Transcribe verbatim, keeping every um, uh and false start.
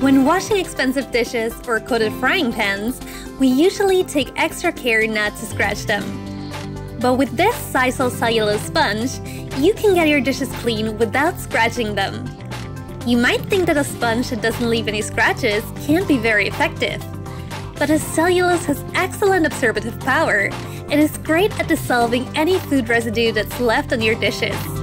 When washing expensive dishes or coated frying pans, we usually take extra care not to scratch them. But with this Sisal Cellulose sponge, you can get your dishes clean without scratching them. You might think that a sponge that doesn't leave any scratches can't be very effective. But as cellulose has excellent absorptive power, it is great at dissolving any food residue that's left on your dishes.